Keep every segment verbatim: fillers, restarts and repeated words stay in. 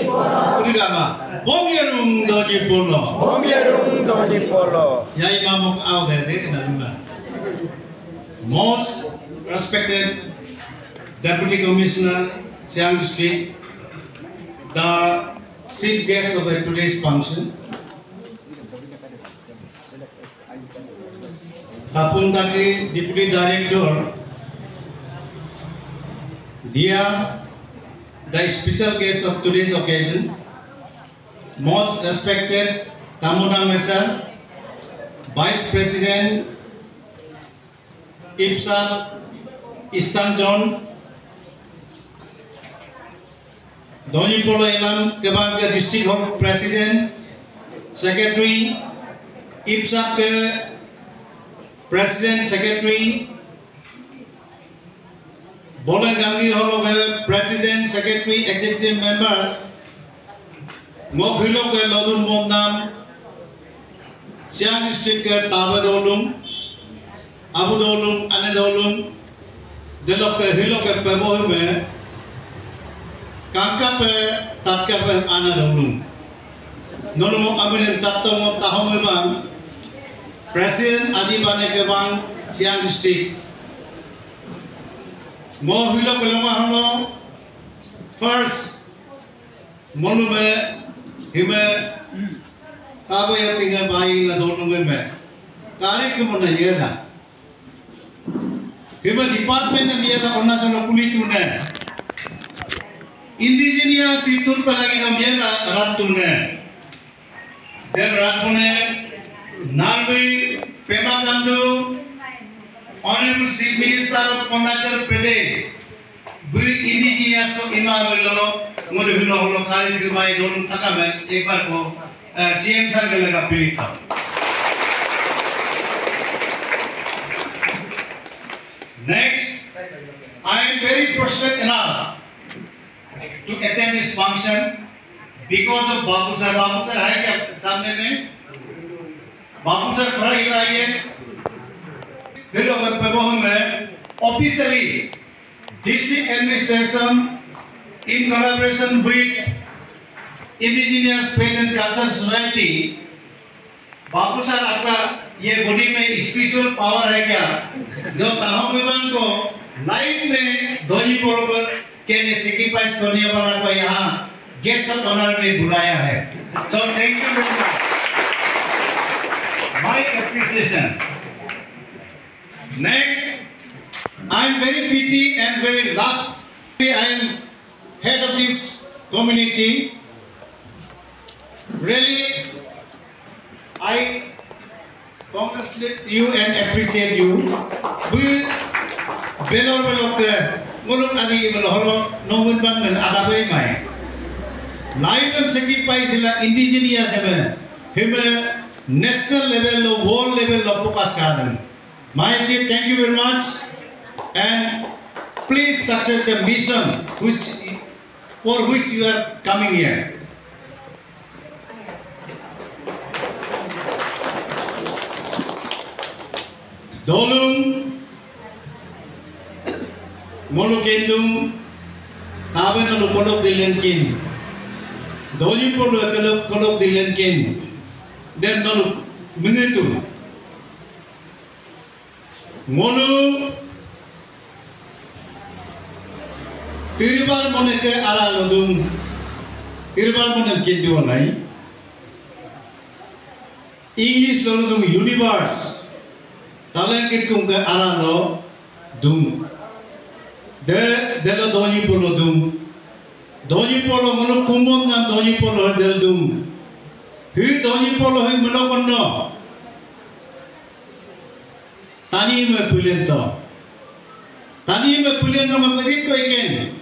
우리가 막 봉여름 도지 볼로 봉여름 도지 볼로 야이 마목 아우데 되나 Most respected Deputy Commissioner Siang District, the chief guest of the today's function, Tapuntaki Deputy Director, Dia, the special guest of today's occasion, most respected Tamuna Mesa, Vice President, IPSA, Eastern Zone, Doni Polo Ilam, Kebangga District Hall President, Secretary, IPSA President, Secretary, Bolan Gangi Hall President, Secretary, Executive Members, Mokhilo ke Lodun Momnam, Siang District ke Tabadolum, Abu Dolum, Anadolum, Delok ke Hilo ke Pebohme, Kanka pe Tapka pe Anadolum. Nono Amin Tapto Tahomebang, President Adibane ke Bang Siang District. Mo Hilo ke Loma Hano, first, Monume, Hime, Tabaya tinggal bayi la Dolum me, Kari ke Mona Yeda. Hima department yang dia tak pernah sama kulit tunai. Indigenous itu pelagi nam dia tak rat tunai. Dia rat tunai. Narvi Pema Kandu, Honorable Chief Minister of Arunachal Pradesh, beri indigenous ko imamelo, mudi hulo hulo kali kemai dolum takame, ekbar ko C M sir ke lega pilih tau. Next, I am very fortunate enough to attend this function because of Babu sir. Babu sir है क्या सामने में? Babu sir थोड़ा इधर आइए. फिर लोग पेपोहम में officially district administration in collaboration with Indigenous Faith and Culture Society. Babu sir आपका ये बॉडी में स्पेशल पावर है क्या जो ताहम विमान को लाइव में धोनी पोलोवर के लिए सेक्रीफाइस करने वाला को यहाँ गेस्ट ऑफ ऑनर में बुलाया है so thank you very much my appreciation next I am very pity and very love I am head of this community really I congratulate you and appreciate you. We belor belok ke muluk adi belor nongun bang men ada bay mai. Life and sacrifice la indigenous heme heme national level lo world level lo focus karan. My dear, thank you very much and please success the mission which for which you are coming here. Dolum, Molokendum, Taven of Polok the Lenkin, Doli Polok Polok the Lenkin, then no Minutu Monu Tiribal Moneke Alalodum, Tiribal Monakin do online, English Lodum Universe. Talangkit kung ke arano dum de de lo doni polo dum doni polo mono kumon na doni polo del dum hi doni polo hi mono konno tani me pulento tani me pulento ma pagit ko iken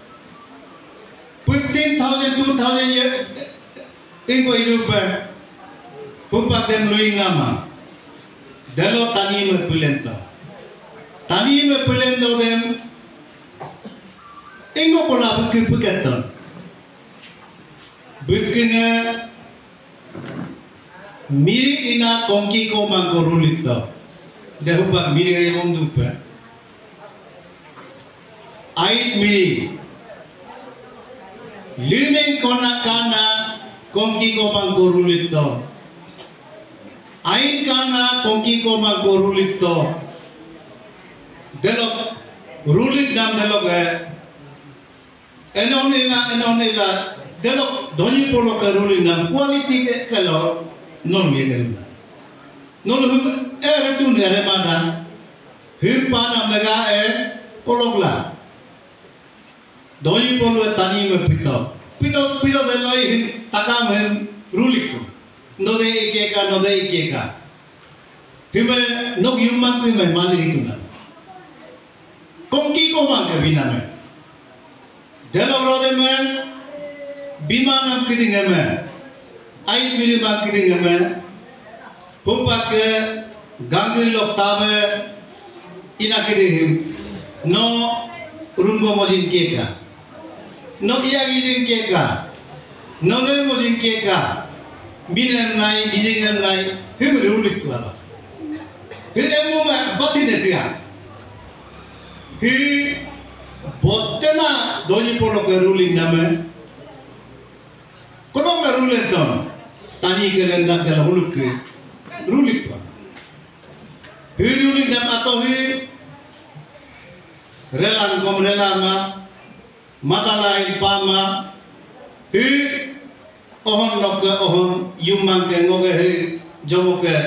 fifteen thousand two thousand year ingo irupa pupa dem luing nama Delo tani me pulento, tani me pulento dem. Ingo pola bukki buketon, bukkinya miri ina kongki ko mangkorulito. Dehubak miri ay mondupa. Ait miri Limeng kona kana kongki ko mangkurulit to. Ain kana kongki ko mangkurulit to. Delok rulit nam delok eh. Enonila enonila delok doni polo ke rulit nam quality ke kalau non yegelna. Non hum ere tu nere mana hum pana mega e pologla. Doni polo tani me pito. Pito pito deloi him takam him rulit tu. No de ikeka no de ikeka. Hime no yuman tu me mani itu na. Kongki ko mang ke bina me. Delok rode me bimanam kiding me. Ai miri mang kiding me. Hupak ke ganggu lok tabe ina kiding no rungo mojin keka. No iya gijin keka, no le mojin keka, binem lai, bijingem lai, him rulik tu apa? Him emu ma batin ekya. Him botena doni polo ke ruling nama. Kalau ke ruling ton, tani ke lendak ke huluk ke rulik tu. Him ruling nama atau him relan kom relama. Matalai pama hi ohon loke ohon yumang ke ngoge hi jomo ke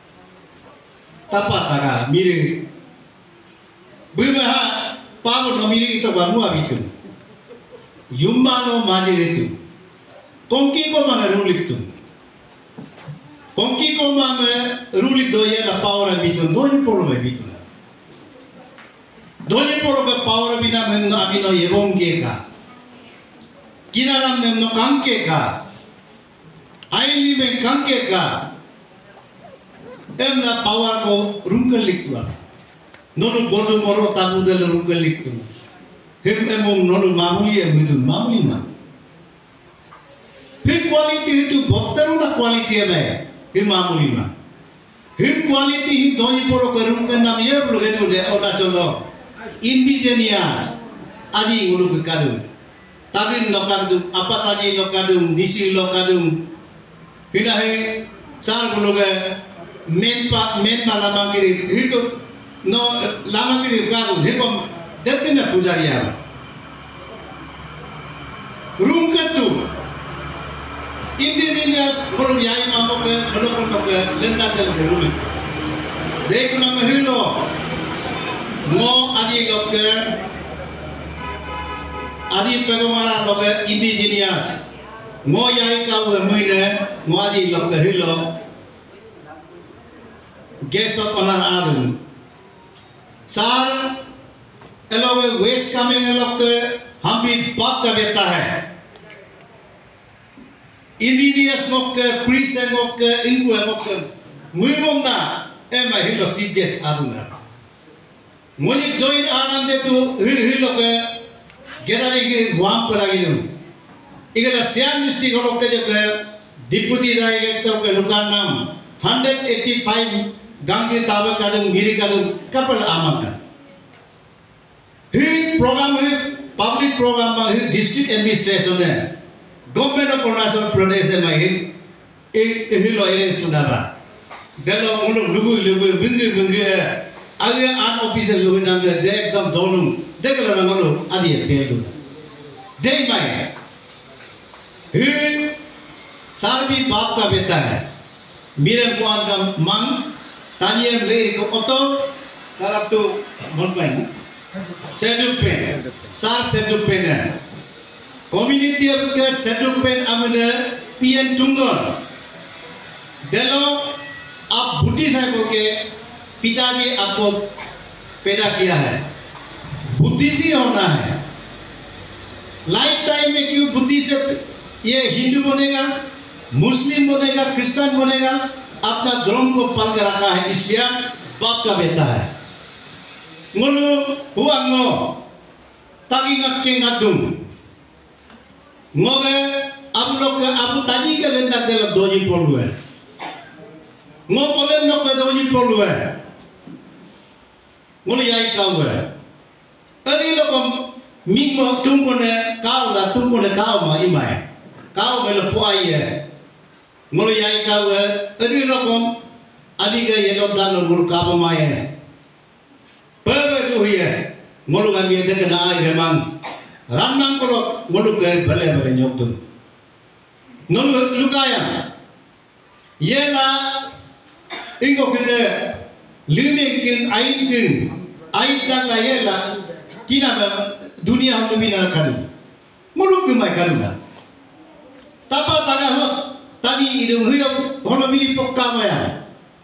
tapataga miri bimaha pavo no miri itu bamu abitu yumang no maje itu kongki ko mame rulik tu kongki ko mame rulik doya la power abitu doni polo abitu Doni polo ke power bina memno abino yebong keka. Kinaram memno kangke ka. Aili men kangke ka. Emna power ko rungkel liktua. Nono bodo moro tabu del rungkel liktu. Him emong nono mamuli em itu mamuli ma. Him quality itu bokteru na quality eme. Him mamuli ma. Him quality him doni polo ke rungkel nam ye bro getu de ona cholo. Indigenous adi ulu kadum tagin lokadum apa tadi lokadum disi lokadum hinahe sar buluge men pa men lama kiri itu no lama kiri kadum dekom detina pujaria room katu indigenous bulu yai mamoke belokon ke lenda del geruli dekuna mahilo Mo adi loke adi pegomara loke indigenous mo yai kau emine mo adi loke hilo gesok onan adun sar elowe waste coming eloke हम भी बात का बेटा है indigenous moke priest moke ingu moke muimonda ema hilo sides aduna Moni join anande tu hilo ke gedari ke guam pelagi tu. Ika Siam district kalau ke je deputy director ke lukan nam one eighty-five ganggi tabe kadung giri kadung kapal aman. Hi program hi public program hi district administration hai. Government of Arunachal Pradesh hai hi hilo arrange tu nara. Delo mulu lugu lugu bingi bingi hai. आगे आठ ऑफिसर लोग नाम दे दे एकदम दोनों देख लो ना मनो आदि है फेल होता दे माय ही सार भी बाप का बेटा है मेरे कुआं का मंग तानिये ले को ऑटो सार अब तो बोल पाए ना सेडुक पेन सार सेडुक पेन है कम्युनिटी अब के सेडुक पेन अमने पीएन टुंगन देलो आप बुद्धि साहब के पिताजी आपको पैदा किया है बुद्धि से होना है लाइफ टाइम में क्यों बुद्धि से ये हिंदू बनेगा मुस्लिम बनेगा क्रिश्चियन बनेगा अपना धर्म को पाल कर रखा है इसलिए बाप का बेटा है ngono हुआ ngo tagi ngakke ngadum ngoge अब लोग अब ताजी के लेना दे लोग दोजी पोलू है ngo बोले नो के दोजी पोलू है ngono yai kau है अरे लोग Minggu tunggu ne kau dah tunggu ne kau mah imai. Kau melo puai ye. Mulu yai kau edi rokom abi ke yellow dan mulu kau mah ye. Perbe tu ye. Mulu kami ada kena ai memang. Ramang kalau mulu ke bale bale nyok tu. Nulu lukaya. Yela ingko kita liming king ain king ain dan la yela kina dunia hamba bina kadu. Mulu ke mai kadu na. Tapa tangah ho tadi itu huyam hono mili pokka maya.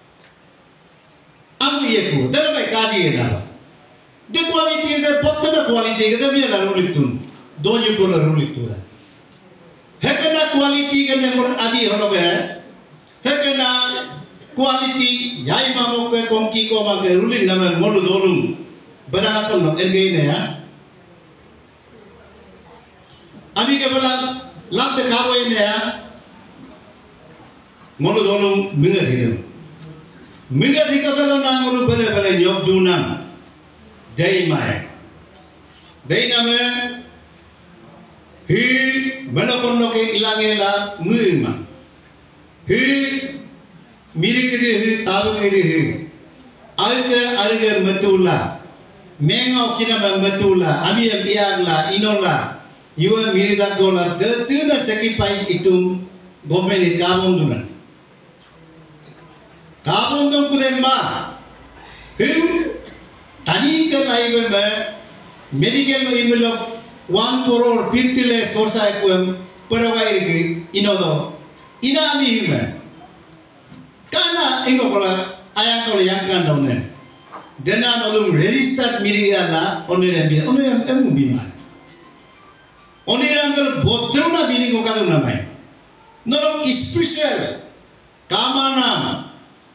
Aku yeku dalam kaji na. De quality de potta quality ke de la rulitun. Doju ko la rulitu. Hekana quality ke ne mur adi hono be. Hekana quality yai mamo ke kongki ko ma ke rulin nama molu dolung. Badana kon no engge ne ya. Ami ke bala lamte kabo ini ya, mulu dolung mingat hidup, mingat hidup kalau nang mulu bela bela nyok dunam, day mai, day nama, hi melakon loke ilangela murima, hi mirik ini hi tabu ini hi, alga alga metula, mengau kina metula, ami biangla inola. Iwa mirida dola tertuna sacrifice itu government kabung dunan. Kabung dun kudemba. Him tani ke laiwe me medical imelo one crore fifty lakhs korsa ekuem perawair ke inodo ina ami hime. Kana ingo kola ayang kola yang kan daune. Dena nolum registered mirida la onire mi onire emu bima. Onirangal botruna bini ko kaduna mai. Nolong special kamana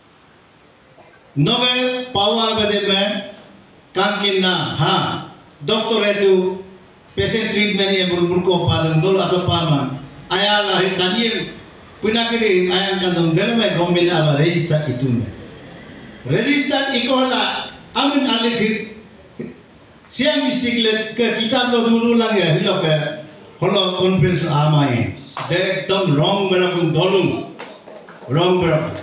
noge power bade me kankinna ha doctor etu patient treatment ye burko padang dol atau pama ayala hitaniye punakiri ayang kandung delme government aba register itu me. Register ikola amin alik siang istiqlal ke kitab lo dulu lang ya hilok ke Kalau conference amai, dekam wrong berakun dolung, wrong berakun.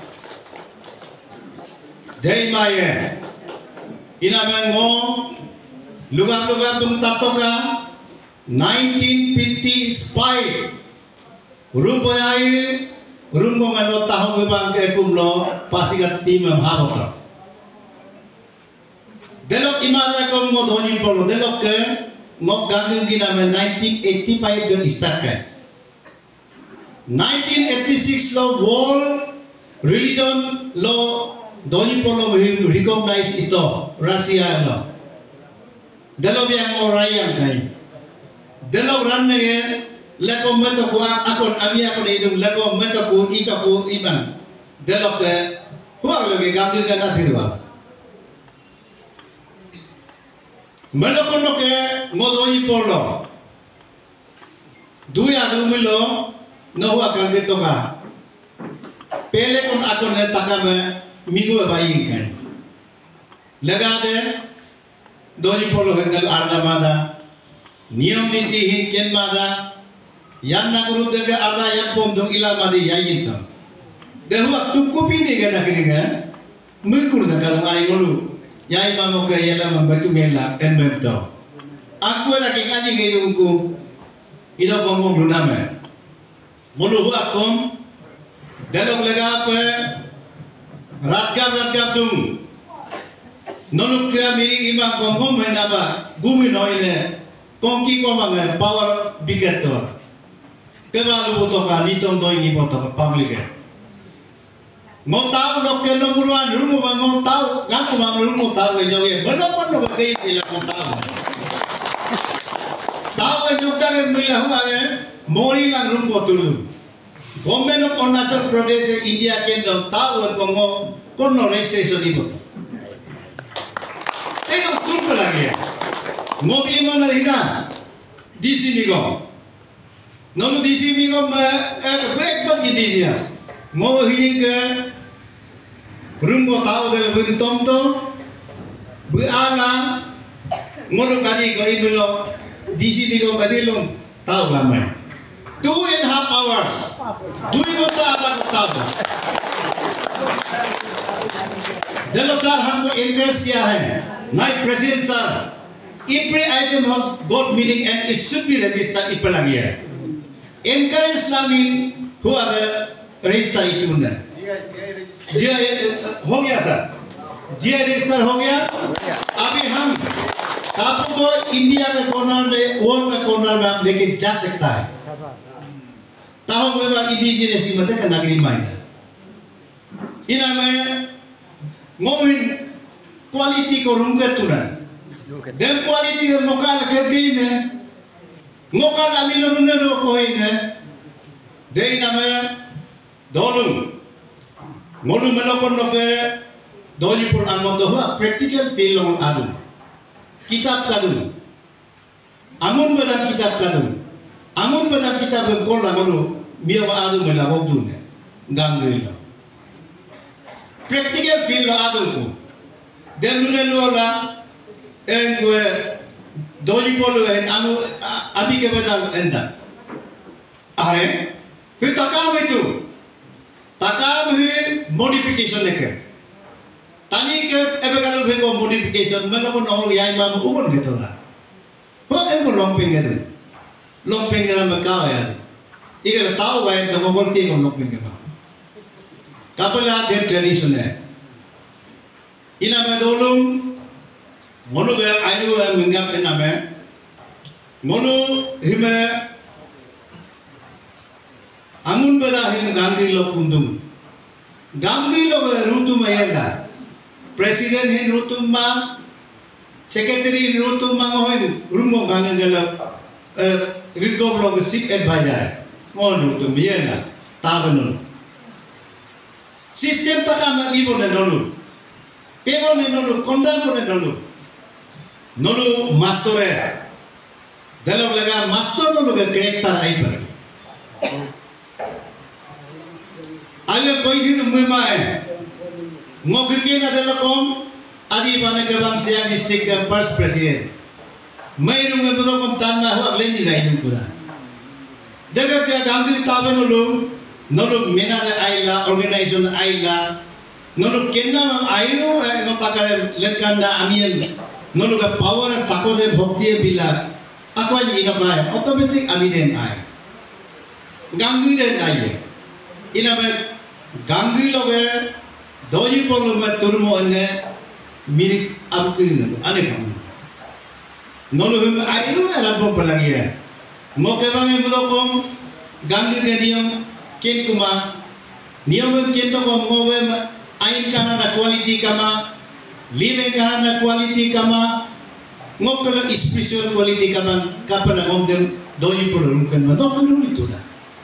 Dei maya, ina mengo, lugar-lugar tum tatoka, nineteen fifty-five, rupiah, rumbo ngano tahun gebang ke kumlo, pasikat tim mhabota. Delok imada kom modoni polo, delok ke Ngok Gandhi gina me nineteen eighty-five don start kai. nineteen eighty-six lo world religion lo doni polo recognize ito Russia lo. Delo biang orang yang kai. Delo ranne ye leko meto ku akon ami akon idum leko meto ku ito ku iman. Delo ke huang lagi Gandhi gana thirwa. Melokon ke ngodoi polo, dua adu milo, nohu akan getoka. Pele kon akon ne takame minggu bayi kan. Legade doi polo hengal arda mada, niam niti hin ken mada, yan naguru dega arda yan pom dong ila madi yayin tam. Dehu aktu kopi ni gana keringa, mukur na kalung ari ngolu. Yai mamo ke yala membantu mela en memto. Aku lagi ngaji ngirungku. Ida ngomong luname. Mulu akom dalong lega pe ratgam ratgam tung. Nonuk ke miri imam ngomong menaba bumi noile kongki komang power bigator. Kebalu botoka niton doi ni botoka public. Ngotau lo ke nomburuan rumu bang ngotau ngaku bang rumu tahu enjoy belum pun lo berkait ilah ngotau tahu enjoy kan milah huang mori lang rumu tulu government of Arunachal Pradesh India Kingdom tahu kongo kono registration ibu tengok turun lagi ngobi mana hina D C migo nolu D C migo eh breakdown di D C as ngobi hingga rumbo tahu dari bentom to, berana, ngoro kali kau iblo, D C B ko kadilong tao gamay. Two and a half hours. Dui ko ta ala ko tao. Dalo sir हमको encourage किया है. Night President sir. Every item has got meaning and it should be registered ipal lagi है. Encourage namin हुआ register itu ना. जी हो गया सर. जी register हो गया. अभी हम आपको इंडिया के कॉर्नर में वर्ल्ड के कॉर्नर में आप लेके जा सकता है. ताऊ कोई बात इंडिजिनस ही मत है का नागरिक माइंड. इना में मोमिन क्वालिटी को रूम के तुरंत. देम क्वालिटी का मौका लगे गई ने. मौका कमी लोगों ने रोको ही ने. दे इना में दोनों मोनू में लोगों ने के दोजी पर आमोद हुआ practical feel लोगों आदू. किताब कादू. आमुन बदाम किताब कादू. आमुन बदाम किताब को लागोलो मिया आदू में लागो दूने. गांधी लो. Practical feel लो आदू को. देम लुने लोला en gue doji polo en anu abi ke badal enda. Are फिर तकाम itu तकाम है modification लेके. Tani ke ebe kalau bego modification melo ko no yai mam ukon gitu lah. Kok ego lompeng gitu. Lompeng na makaw ya. Iga tahu gaya to ko ti ko lompeng ka. Kapala de tradition hai. Ina me dolung mono gaya ayu mingap ina me. Mono hime amun bela him Gandhi lok kundum. Gandhi lok rutu mayenda. Presiden hin rutum ma, secretary hin rutum ma ngohin rumo gangan gala ridgo blog sik advisor mon rutum yena tabenul system takama ibo ne nolu pebo ne nolu kondan ne nolu nolu master dalog laga master nolu ga character ai par ayo koi din umai Ngokiki na dalakom adi pa nagkabang Siam District First President. Mayroong nga puto kong tama huwag lang nila yung pula. Dagat kaya Gandhi tabi nulong nulog minara ayla, organization ayla nulog kena mam aylo ng pagkalagkanda amin nulog ang power at tako de bhakti bila ako ang inakaya automatic amin din ay Gandhi din ay inamet Gandhi loge doji polo में तुरमो अन्य मिरिक अब क्यों न अने क्यों नोलो हम आइलो है रब्बो पलगी है मौके बांगे मुदो कम गांधी के नियम केन कुमा नियम में केन तो कम मोवे आइन काना ना क्वालिटी कमा लिविंग काना ना क्वालिटी कमा मौके लो स्पेशल क्वालिटी कमा कापला हम dem doji polo रुकन में नो करूँ itu dah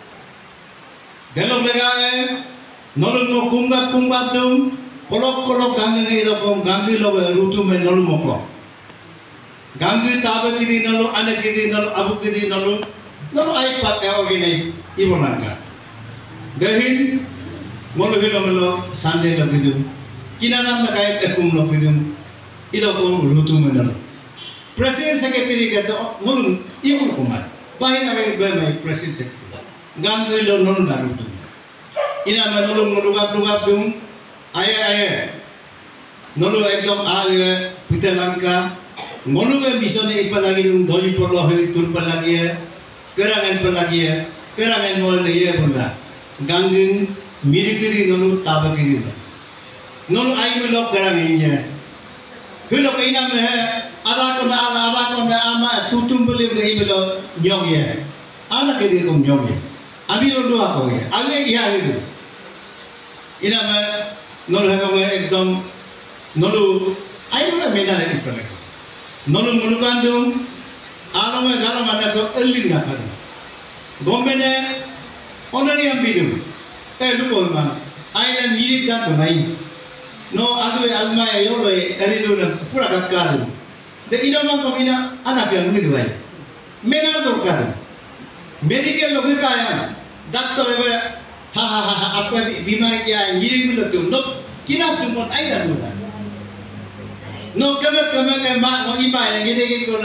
delok lega है Nolong mo kumbat kumbat tum, kolok kolok ganggu ni itu kom ganggu lo rutu men nolong mo kolok. Ganggu tabe kiri nolong, anak kiri nolong, abu kiri nolong, nolong ay pakai organize ibu nangka. Dahin molo hilo molo Sunday lo kidum, kina nam na kaya ekum lo kidum, itu kom rutu men nolong. Presiden secretary kata nolong ibu kumai, bahin agak bermain presiden secretary. Ganggu lo nolong na rutu. Ina menulung menugap nugap tum, ayah ayah, nulu ekdom ayah pita langka, nulu yang bisa ni ipalagi tum doji polo hari tur palagi ya, kerangan palagi ya, kerangan mol ni ya bunda, ganggung mirip kiri nulu tabak kiri, nulu ayah melok kerangnya, kalau ina meh ada kona ada ada kona ama tutum beli beli melok nyong ya, anak kiri kum nyong ya, abi lo dua kau ya, abi iya itu. Ina me nol hego me ekdom nolu ayo me mena ni pale nolu mulukan dum alo me garam ada ko elin na kadu gomene onani am bidum e lu ko ma ayna miri da ko nai no adu alma yo lo eri do na pura kakkadu de ina ma ko ina anak yang ngi bai mena do kadu medical logika ya doctor ebe ha ha ha apa बीमारी क्या है गिरी भी लगते हो लोग किना तुम आई रहा हो no kame kame kame ma no iba yang gede gede kola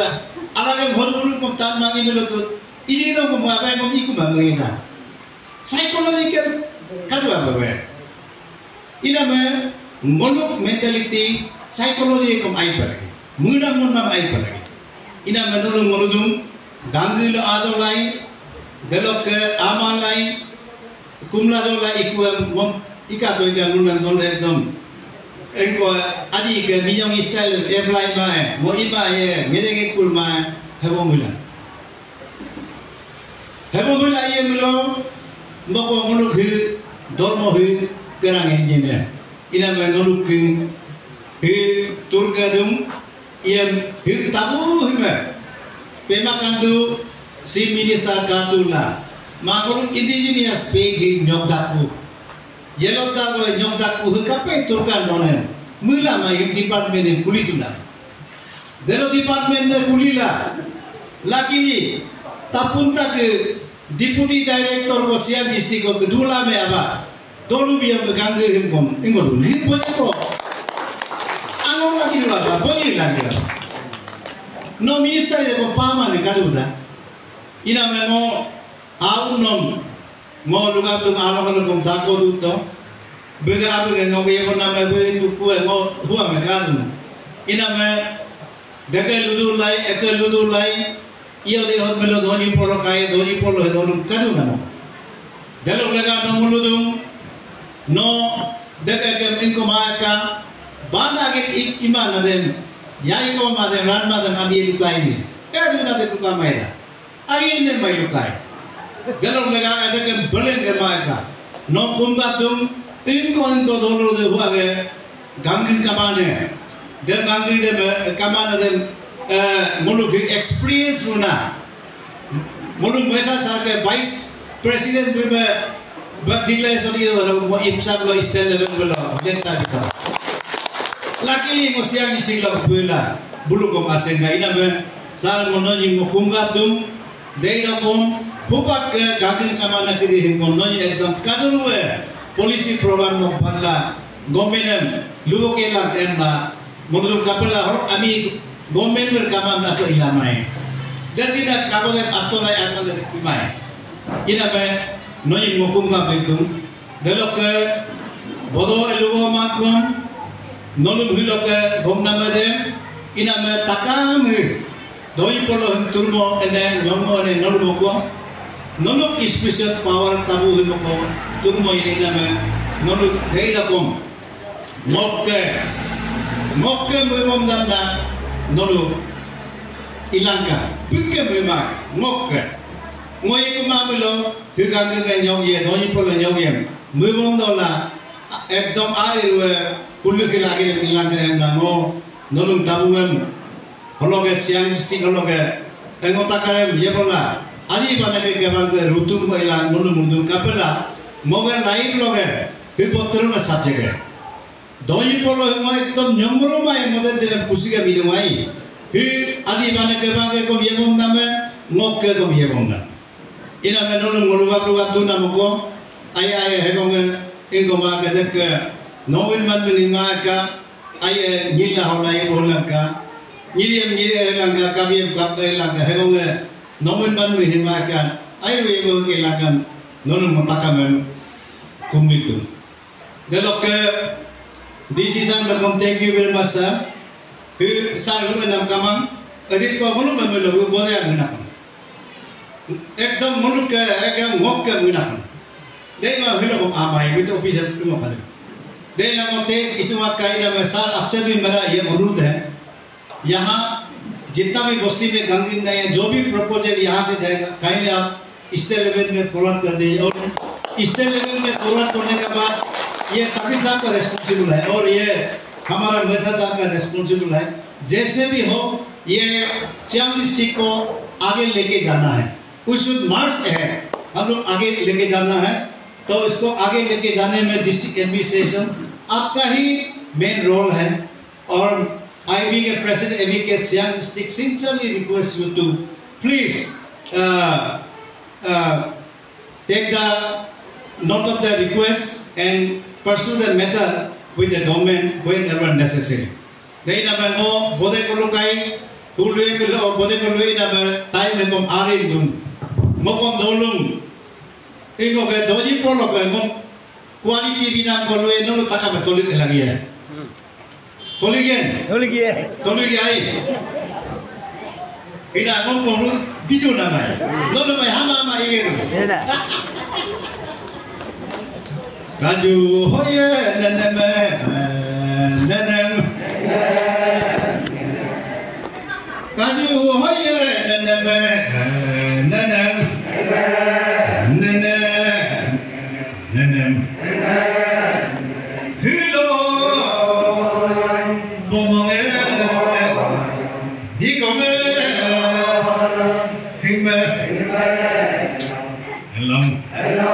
Alaga hol-hol kong tan mangi melotut. Iji dong kong apa yang kong iku bangga. Psychological kadwa bawa. Ina me ngolok mentality psychology kong ai palagi. Muda muda ai palagi. Ina me nulung ngoludung ganggu lo ado lai, delok ke amal lai, kumla do lai iku mom ika to ika nulung nol ekdom. Engko adi ke minyak style apply mai, mo iba ye ngedeng ikul mai hebo mula. Hebo mula ye milo, mbako ngoluk hu, dormo hu, kerang engineer. Ina me ngoluk hu, hu turkadum, ye hu tabu hu me. Pemakan tu si minister katula, mangoluk indigenous pegi nyokdaku. Yellow tago nyong taku hekapai turkan nonen mula mai department in kulituna delo department na kulila lakini tapunta ke deputy director ko siang district ko kedula me aba dolu biang begangge himkom ingodu ni pojako angong lagi dulu aba boni lagi no minister ko pama ne kaduda ina me no aun nom mo lugar tu alam alam kong tako dito, bega apa yang ngopi apa nama bega tu kue ngo huang mereka ina me dekai ludu lai, ekai ludu lai, iyo deh hot melo doni polo kai, doni polo he doni kadu nama, delok lega no ludu, no dekai kem ingko maaka, bana agak iman adem, yai ko madem ran madem abi lukai ni, kadu nade lukai maida, agi ini mai lukai. Galok lega ada ke belen ke mereka. No kumbatum inko inko dulu de huwa ke gangin kamane. Dan gangin de kamane de muluk experience luna. Muluk mesa sarke vice president be badile sodi do mo imsa lo istel level belo jensa kita. Luckily mo siang isingla bula bulu ko masenga ina be sal mononi mo kumbatum deira kom Hupak ke gangin kamana kiri himon noni ekdom kadulu e polisi program no padla gomenem luo ke la kenda modul kapela hor ami gomen ber kamam ato ilamai dadina kagogen ato lai akan de timai ina be noni mokum ga bentum delok ke bodo elugo makom nonu bhilo ke gomna mede ina me takam doi polo turmo ene nyomo ne nolu ko nonok special power tabu himoko turmo ini nama nonok daya kom mokke mokke memang danda nonok ilangka bukan memang mokke ngoye kumamelo higang higang nyong ye doni polo nyong ye memang dola ekdom air we puluh kilagi ilangka yang namo nonok tabu em hologe siang sting hologe engotakarem ye bola Adi pada ke kebang ke rutung mailan nulu mundur kapela moga lain loge hipotero na subject doi polo mo ekdom nyongro mai model de pusiga bidumai hi adi pada kebang ke ko yebom name ngokke ko yebom na ina me nulu nguluga luga tu namoko ay ay hebong ingo ma ke dek nowin man lima ka ay nyila holai bolaka nyiriam nyiri langa kabiem kabel langa hebong Nomen ban menhimakan, ayo ibu kehilangan nonun matakamem kumitu. Delok ke di sisa berkom thank you very much sir. Hu sar lu enam kamang, edit ko mulu memelu boleh yang menak. Ekdom mulu ke ekdom ngok ke menak. Dei ma hilo kom amai itu officer lu apa? Dei na mote itu makai na sar अक्षर भी मेरा ये मौजूद है. यहाँ जितना भी बस्ती में गंगिन है जो भी प्रपोजल यहाँ से जाएगा कहीं आप स्टेट लेवल में फॉरवर्ड कर दीजिए और स्टेट लेवल में फॉरवर्ड करने के बाद ये तभी साहब का रेस्पॉन्सिबल है और ये हमारा मैसा साहब का रेस्पॉन्सिबल है जैसे भी हो ये सियांग डिस्ट्रिक्ट को आगे लेके जाना है कुछ मार्च है हम लोग आगे लेके जाना है तो इसको आगे लेके जाने में डिस्ट्रिक्ट एडमिनिस्ट्रेशन आपका ही मेन रोल है और I being a president A V K Siang district sincerely request you to please uh, uh, take the note of the request and pursue the matter with the government whenever necessary. Dahil naman mo, bodai kulukai, Kulue bela or bote kulue na ba tai me kom arin dun. Mo kom dolung. Ingo ke doji polo ke mo quality bina kulue no taka me tolik lagi ya. Tolik gen. Tolik ya. Tolik ai. Ina kom polo bijo na mai. No no mai hama hama ieu. Ena. Kaju hoye nenem nenem. Kaju hoye nenem nenem nenem nenem. Hilo bomone dikome hime hello hello.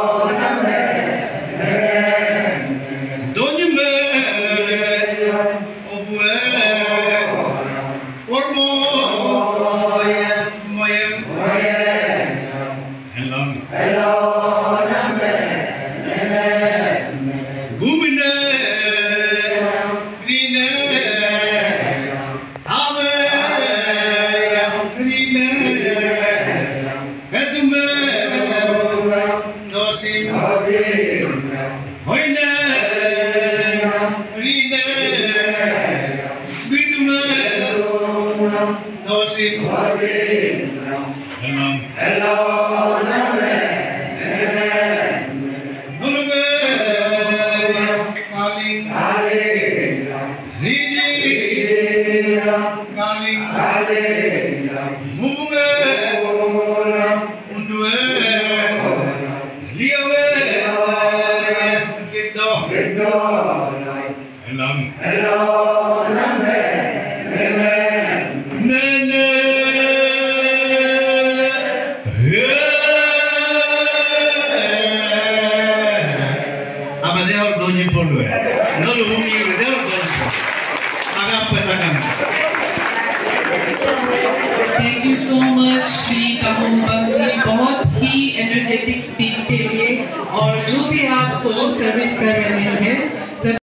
Thank you so much Shri कामोबल जी, बहुत ही energetic speech के लिए। और जो भी आप social service कर रहे हैं